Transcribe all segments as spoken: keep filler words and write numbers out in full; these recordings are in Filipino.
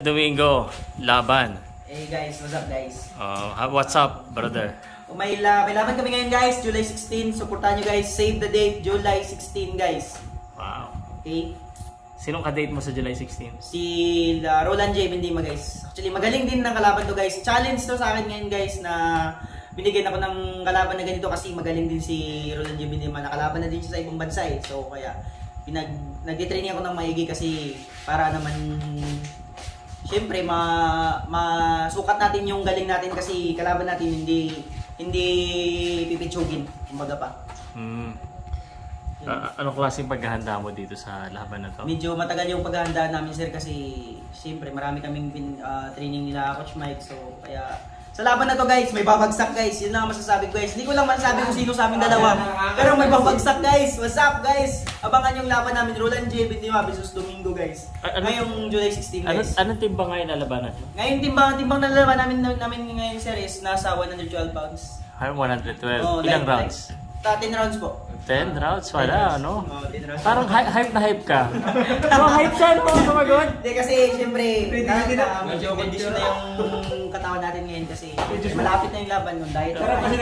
Domingo, laban. Hey guys, what's up guys? Uh, what's up, brother? Oh, may, la may laban kami ngayon guys, July sixteen. Supportahan nyo guys, save the date, July sixteen guys. Wow. Okay? Sinong ka-date mo sa July sixteen? Si uh, Roland J. Bendima guys. Actually, magaling din ng kalaban to guys. Challenge to sa akin ngayon guys na binigyan ako ng kalaban na ganito kasi magaling din si Roland J. Bendima. Nakalaban na din siya sa ibang bansa eh. So kaya pinag nag-training ako ng maigi kasi para naman siyempre ma masukat natin yung galing natin kasi kalaban natin hindi hindi pipitsugin kumbaga pa. Hmm. Uh, anong klaseng paghahanda mo dito sa laban na to? Medyo matagal yung paghahanda namin sir kasi siyempre marami kaming bin, uh, training nila Coach Mike, so kaya sa laban na to guys, may babagsak guys. Yun lang ang masasabi ko guys. Hindi ko lang masasabi kung sino sa aming dalawa. Pero may babagsak guys. What's up guys? Abangan yung laban namin. Roland J. Bendima versus Domingo guys. Ano, ngayong July sixteen guys. Anong, anong timbang ngayon na labanan? Ngayon timbang, timbang na laban namin, namin ngayon sir is nasa one hundred twelve pounds. one hundred twelve? Oh, Ilang like, rounds? Like, ten rounds po. ten rounds? Wala, ano? Oh, ten rounds. Parang hy hype na hype ka. So, hype ka, ano? Kumagod? Hindi kasi siyempre, kahit na medyo condition na yung katawan natin ngayon kasi malapit na yung laban yung diet.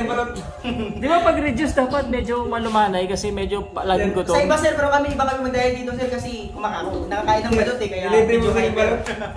Di ba pag reduce dapat medyo malumanay kasi medyo laging gutom? Sa iba sir, pero kami iba kami mag-diet dito sir kasi kumakain nakakain ng balot eh, kaya medyo hyper.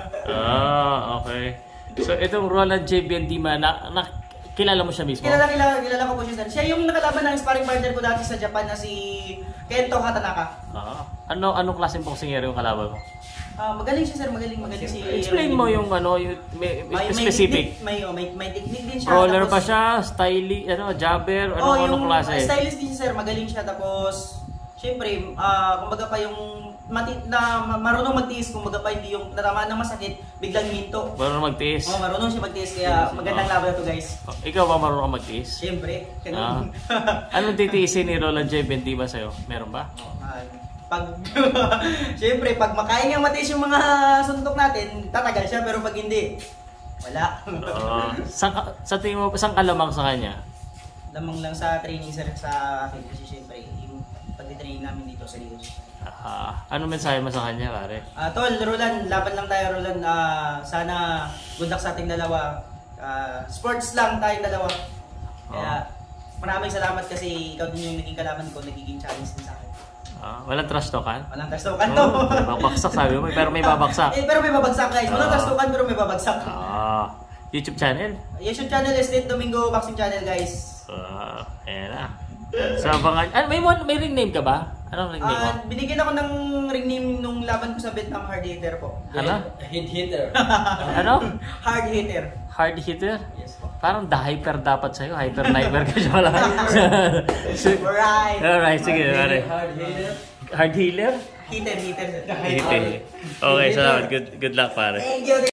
Ah, okay. So itong Roland J. Bendima, na, na, kilala mo siya mismo? Kilala, kilala, kilala ko po siya. Siya yung nakalaban ng sparring partner ko dati sa Japan na si Kento Hatanaka. Ah, ano anong klaseng boksingero yung kalaban mo? Ah, magaling siya sir, magaling, magaling si. Explain mo yung ano, yung may, may specific. May, may, may, may technique din siya. Roller tapos, pa siya, stylish, ano, jabber, ano, oh, anong klase? Stylist din siya sir, magaling siya tapos syempre, ah, uh, kumbaga pa yung mati na marunong magtiis, kumbaga pa hindi yung natamaan ng masakit, biglang minto. Marunong magtiis? Oh, marunong siya magtiis kaya magandang laban na to guys. Oh, ikaw ba marunong magtiis? Syempre. Ah. Anong titiisin ni Roland J. Bendima sa'yo? Meron ba? Oh, uh, pag syempre, pag makain niyang matiis yung mga suntok natin, tatagal siya, pero pag hindi, wala. uh, sa, sa tingin mo, saan ka lamang sa kanya? Lamang lang sa training sir sa akin kasi syempre, yung pag-training namin dito sa Lios. Uh, ano mensahe mo sa kanya, pare? Uh, tol, Roland, laban lang tayo, Roland. Uh, sana good luck sa ating dalawa. Uh, sports lang tayong dalawa. Kaya maraming salamat kasi ikaw din yung naging kalaban ko, nagiging challenge din sa akin. Uh, walang trash talkan? Walang trash talkan to. Oh, may babagsak sabi mo, pero may babagsak. eh, pero may babagsak guys. Walang uh, trash talkan pero may babagsak. Uh, YouTube channel? YouTube channel, Esneth Domingo Boxing Channel guys. Uh, ayan na. So, abangan. Ah, may, may ring name ka ba? Anong ring name mo? Uh, binigyan ako ng ring name nung laban ko sa Vietnam, hard hitter po. Ano? Hit hitter. Ano? Hard hitter. Hard hitter? Yes po. Parang the-hyper dapat sa'yo. Hyper-niper ka siya lang. Alright. Alright, sige. Hard, hard hitter. Hard healer? Hitter, hitter. Hitter. Okay, salamat. Good, good luck, pare. Thank you.